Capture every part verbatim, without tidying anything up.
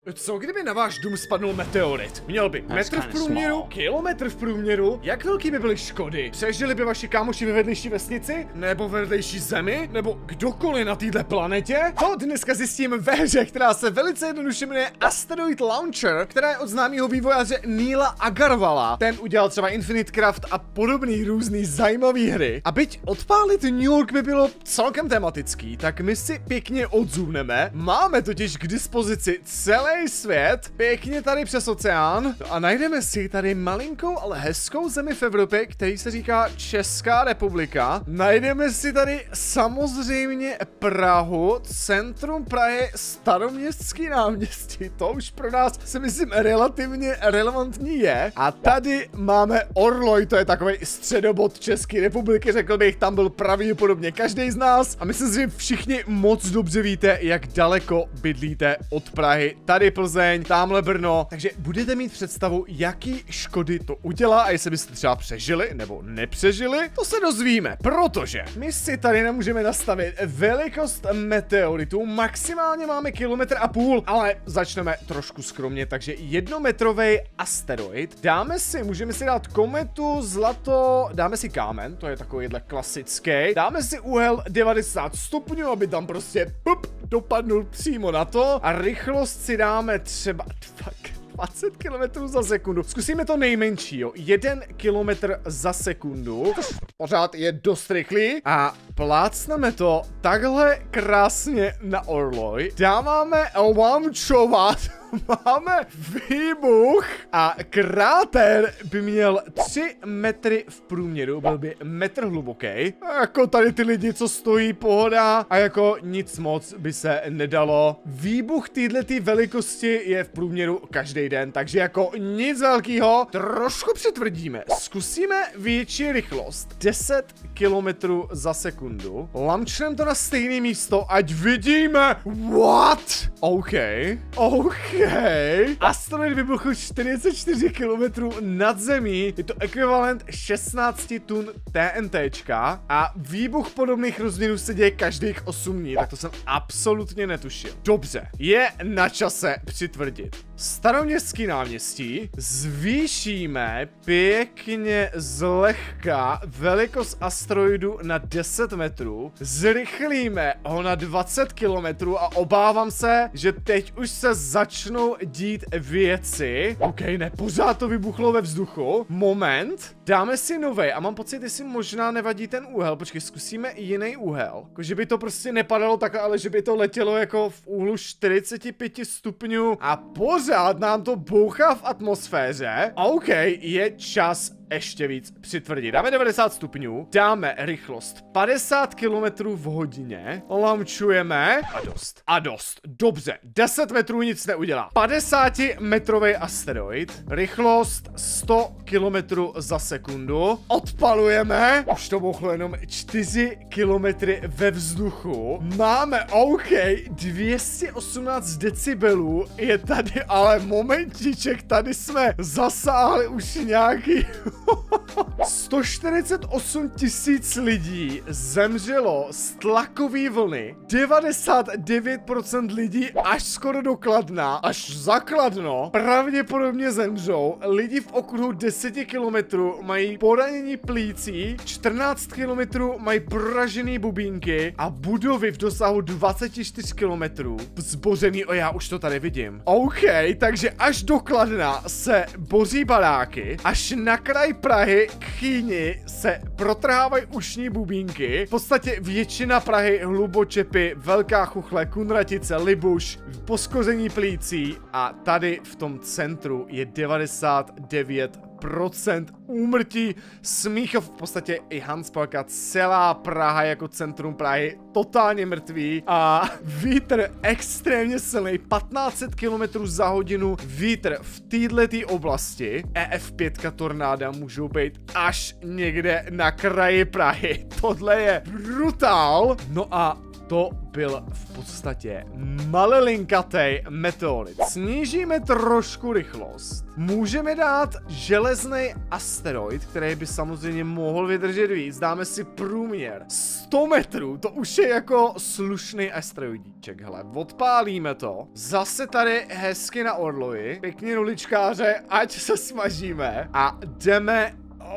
Co kdyby na váš dům spadnul meteorit? Měl by metr v průměru, kilometr v průměru? Jak velký by byly škody? Přežili by vaši kámoši ve vedlejší vesnici? Nebo ve vedlejší zemi? Nebo kdokoliv na této planetě? To dneska zjistíme ve hře, která se velice jednoduše jmenuje Asteroid Launcher, která je od známého vývojáře Neila Agarwala. Ten udělal třeba Infinite Craft a podobný různý zajímavý hry. A byť odpálit New York by bylo celkem tematický, tak my si pěkně odzůvneme. Máme totiž k dispozici celý svět, pěkně tady přes oceán. No a najdeme si tady malinkou, ale hezkou zemi v Evropě, který se říká Česká republika. Najdeme si tady samozřejmě Prahu, centrum Prahy, Staroměstský náměstí. To už pro nás si myslím relativně relevantní je. A tady máme Orloj, to je takový středobod České republiky, řekl bych, tam byl pravděpodobně každý z nás. A myslím si, že všichni moc dobře víte, jak daleko bydlíte od Prahy. Tady Plzeň, tamhle Brno, takže budete mít představu, jaký škody to udělá a jestli byste třeba přežili nebo nepřežili, to se dozvíme, protože my si tady nemůžeme nastavit velikost meteoritu, maximálně máme kilometr a půl, ale začneme trošku skromně, takže jednometrový asteroid, dáme si, můžeme si dát kometu, zlato, dáme si kámen, to je takovýhle klasický, dáme si úhel devadesát stupňů, aby tam prostě pup, dopadnul přímo na to a rychlost si dáme třeba dvacet kilometrů za sekundu. Zkusíme to nejmenší, jo. jeden kilometr za sekundu. Pořád je dost rychlý. A plácneme to takhle krásně na Orloj. Dáváme launchovat. Máme výbuch a kráter by měl tři metry v průměru, byl by metr hluboký. A jako tady ty lidi, co stojí, pohoda a jako nic moc by se nedalo. Výbuch této velikosti je v průměru každý den, takže jako nic velkého. Trošku přitvrdíme. Zkusíme větší rychlost. deset kilometrů za sekundu. Launchnem to na stejné místo, ať vidíme. What? OK. OK. Hej, asteroid vybuchl čtyřicet čtyři kilometrů nad zemí, je to ekvivalent šestnáct tun TNTčka a výbuch podobných rozměrů se děje každých osm dní, tak to jsem absolutně netušil. Dobře, je na čase přitvrdit. Staroměstský náměstí zvýšíme pěkně zlehka velikost asteroidu na deset metrů, zrychlíme ho na dvacet kilometrů a obávám se, že teď už se začnou dít věci. OK, ne, pořád to vybuchlo ve vzduchu. Moment, dáme si novej a mám pocit, jestli možná nevadí ten úhel. Počkej, zkusíme i jiný úhel. Jako, že by to prostě nepadalo tak, ale že by to letělo jako v úhlu čtyřicet pět stupňů a pořád nám to bouchá v atmosféře. OK, je čas ještě víc přitvrdit. Dáme devadesát stupňů, dáme rychlost padesát kilometrů v hodině, launchujeme a dost. A dost. Dobře, deset metrů nic neudělá. padesátimetrový asteroid, rychlost sto kilometrů za sekundu, odpalujeme, už to bouchlo jenom čtyři kilometry ve vzduchu. Máme, OK, dvě stě osmnáct decibelů je tady, ale momentíček, tady jsme zasáhli už nějaký sto čtyřicet osm tisíc lidí zemřelo z tlakové vlny, devadesát devět procent lidí až skoro do Kladna, až za Kladno pravděpodobně zemřou, lidi v okruhu deset kilometrů mají poranění plící, čtrnáct kilometrů mají proražený bubínky a budovy v dosahu dvacet čtyři kilometrů zbořený, o já už to tady vidím. OK, takže až do Kladna se boří baráky, až na kraj Prahy k Chýni se protrhávají ušní bubínky. V podstatě většina Prahy, Hlubočepy, Velká Chuchle, Kunratice, Libuš, poskoření plící a tady v tom centru je devadesát devět procent úmrtí. Smíchov, v podstatě i Hansparka, celá Praha jako centrum Prahy totálně mrtvý a vítr extrémně silný, patnáct set kilometrů za hodinu vítr v této oblasti. E F pět tornáda můžou být až někde na kraji Prahy. Tohle je brutál. No a to byl v podstatě malelinkatej meteorit. Snížíme trošku rychlost. Můžeme dát železný asteroid, který by samozřejmě mohl vydržet víc. Dáme si průměr sto metrů, to už je jako slušný asteroidíček, hele. Odpálíme to. Zase tady hezky na orloji. Pěkně ruličkáře, ať se smažíme. A jdeme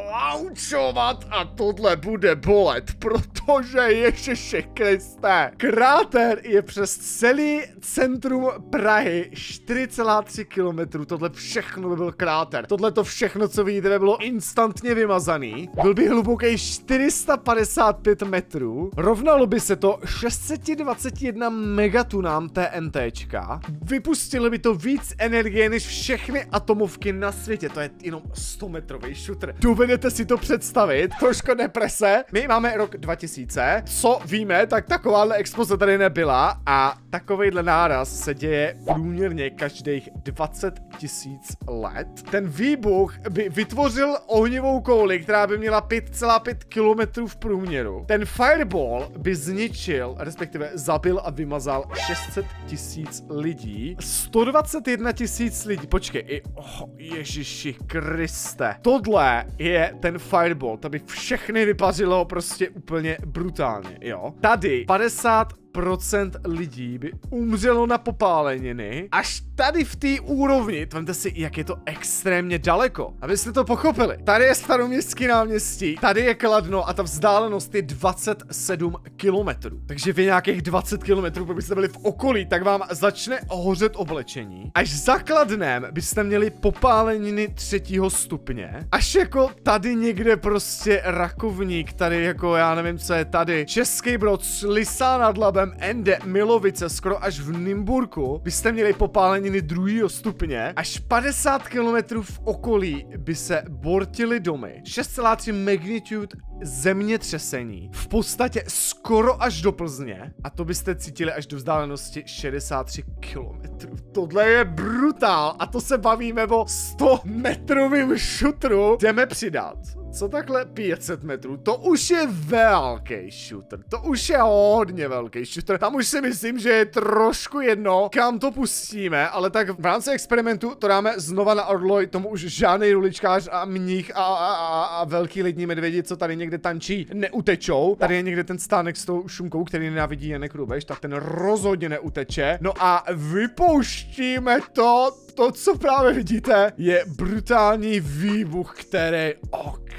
laučovat a tohle bude bolet, protože Ježiši Kriste. Kráter je přes celý centrum Prahy čtyři celá tři kilometru, tohle všechno by byl kráter. Tohle to všechno, co vidíte, by bylo instantně vymazaný. Byl by hluboký čtyři sta padesát pět metrů, rovnalo by se to šest set dvacet jedna megatunám TNTčka. Vypustilo by to víc energie než všechny atomovky na světě, to je jenom sto metrový šutr. Dovedete si to představit? Trošku deprese. My máme rok dva tisíce. Co víme, tak takováhle exploze tady nebyla a takovejhle náraz se děje průměrně každých dvacet tisíc let. Ten výbuch by vytvořil ohnivou kouli, která by měla pět celá pět kilometrů v průměru. Ten fireball by zničil, respektive zabil a vymazal šest set tisíc lidí. sto dvacet jedna tisíc lidí. Počkej, i, oh, Ježiši Kriste. Tohle je ten fireball, to by všechny vypařilo prostě úplně brutálně, jo. Tady padesát procent lidí by umřelo na popáleniny. Až tady v té úrovni, vemte si, jak je to extrémně daleko, abyste to pochopili. Tady je Staroměstský náměstí, tady je Kladno a ta vzdálenost je dvacet sedm kilometrů. Takže vy nějakých dvacet kilometrů, pokud byste byli v okolí, tak vám začne hořet oblečení. Až za Kladnem byste měli popáleniny třetího stupně. Až jako tady někde prostě Rakovník, tady jako já nevím, co je tady. Český Brod, Lysá nad Labem, Ende, Milovice, skoro až v Nymburku byste měli popáleniny druhého stupně. Až padesát kilometrů v okolí by se bortily domy. šest celá tři magnitude zemětřesení. V podstatě skoro až do Plzně. A to byste cítili až do vzdálenosti šedesát tři kilometrů. Tohle je brutál. A to se bavíme o sto metrovým šutru. Jdeme přidat. Co takhle pět set metrů? To už je velký shooter. To už je hodně velký shooter. Tam už si myslím, že je trošku jedno, kam to pustíme, ale tak v rámci experimentu to dáme znova na orloj, tomu už žádný ruličkář a mních a, a, a, a velký lidní medvědi, co tady někde tančí, neutečou. Tady je někde ten stánek s tou šunkou, který nenávidí Janek Rubeš, tak ten rozhodně neuteče. No a vypouštíme to, to, co právě vidíte, je brutální výbuch, který, ok.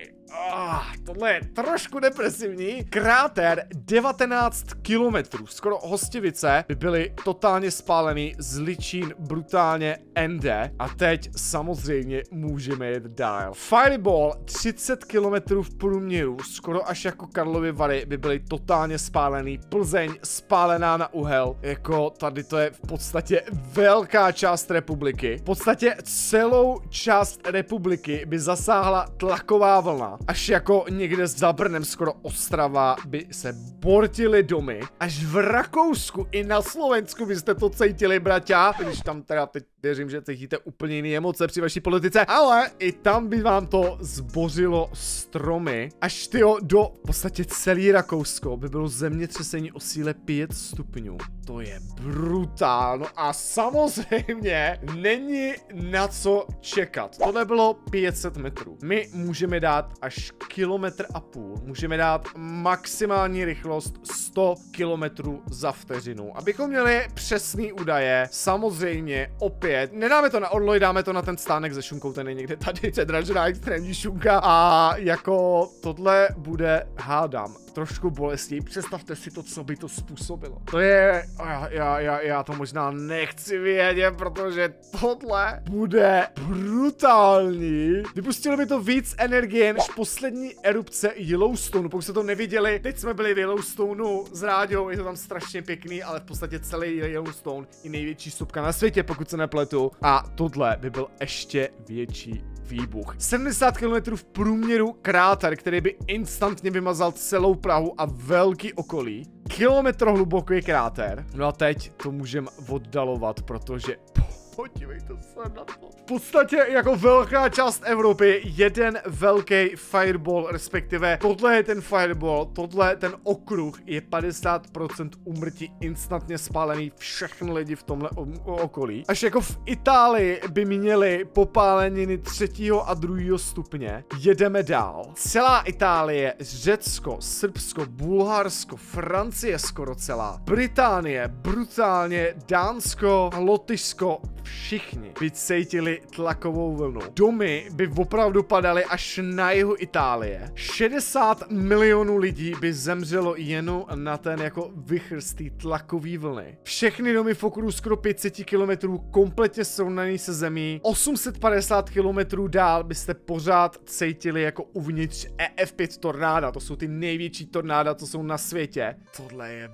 Ah, tohle je trošku depresivní. Kráter devatenáct kilometrů, skoro Hostivice, by byly totálně spálený, z Ličín brutálně ende. A teď samozřejmě můžeme jet dál. Fireball třicet kilometrů v průměru, skoro až jako Karlovy Vary, by byly totálně spálený. Plzeň spálená na uhel. Jako tady to je v podstatě velká část republiky. V podstatě celou část republiky by zasáhla tlaková vlna. Až jako někde za Brnem, skoro Ostrava, by se bortily domy. Až v Rakousku i na Slovensku byste to cítili, braťa. Když tam teda teď věřím, že cítíte úplně jiné emoce při vaší politice. Ale i tam by vám to zbořilo stromy. Až tyjo, do v podstatě celý Rakousko by bylo zemětřesení o síle pět stupňů. To je brutál. No a samozřejmě není na co čekat. Tohle bylo pět set metrů. My můžeme dát až kilometr a půl. Můžeme dát maximální rychlost sto kilometrů za vteřinu. Abychom měli přesný údaje, samozřejmě opět, nedáme to na orloj, dáme to na ten stánek se šunkou, ten je někde tady, předražená extrémní šunka a jako tohle bude, hádám, trošku bolestí. Představte si to, co by to způsobilo. To je, já, já, já, já to možná nechci vědět, protože tohle bude brutální. Vypustilo by to víc energie než poslední erupce Yellowstone. Pokud jste to neviděli, teď jsme byli v Yellowstoneu s Ráďou, je to tam strašně pěkný, ale v podstatě celý Yellowstone je největší sopka na světě, pokud se nepletu. A tohle by byl ještě větší výbuch. sedmdesát kilometrů v průměru kráter, který by instantně vymazal celou Prahu a velký okolí. Kilometr hluboký kráter. No a teď to můžeme oddalovat, protože Podívejte se na to. V podstatě jako velká část Evropy, jeden velký fireball, respektive tohle je ten fireball, tohle ten okruh je padesát procent úmrtí instantně spálený všechny lidi v tomhle okolí. Až jako v Itálii by měli popáleniny třetího a druhého stupně. Jedeme dál. Celá Itálie, Řecko, Srbsko, Bulharsko, Francie skoro celá, Británie, brutálně, Dánsko, Lotyšsko, všichni by cítili tlakovou vlnu. Domy by opravdu padaly až na jihu Itálie. šedesát milionů lidí by zemřelo jenom na ten jako vichr z té tlakové vlny. Všechny domy v okruhu skoro pět set kilometrů kompletně srovnaný se zemí. osm set padesát kilometrů dál byste pořád cítili jako uvnitř E F pět tornáda. To jsou ty největší tornáda, co jsou na světě. Tohle je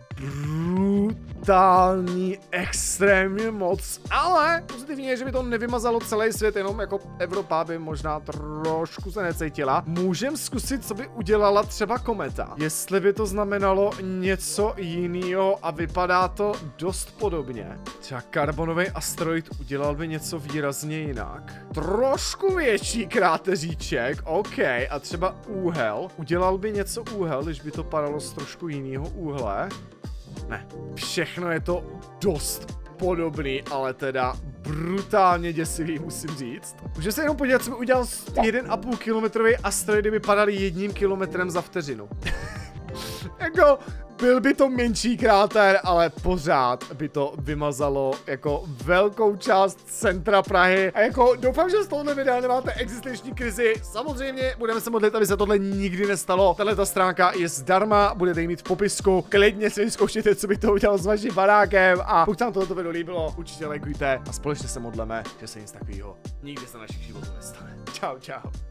brutální, extrémně moc, ale pozitivně je, že by to nevymazalo celý svět, jenom jako Evropa by možná trošku se necítila. Můžem zkusit, co by udělala třeba kometa. Jestli by to znamenalo něco jiného a vypadá to dost podobně. Třeba karbonový asteroid udělal by něco výrazně jinak. Trošku větší kráteříček, OK, a třeba úhel. Udělal by něco úhel, když by to padalo z trošku jiného úhle. Ne, všechno je to dost podobný, ale teda brutálně děsivý, musím říct. Může se jenom podívat, co by udělal jeden a půl kilometrový asteroid, kdyby padaly jedním kilometrem za vteřinu. Jako, byl by to menší kráter, ale pořád by to vymazalo jako velkou část centra Prahy. A jako doufám, že z tohohle videa nemáte existenční krizi. Samozřejmě budeme se modlit, aby se tohle nikdy nestalo. Tato stránka je zdarma, budete ji mít v popisku. Klidně si vyzkoušejte, co by to udělal s vaším barákem. A pokud vám tohoto video líbilo, určitě lajkujte a společně se modleme, že se nic takového nikdy se našich životů nestane. Čau, čau.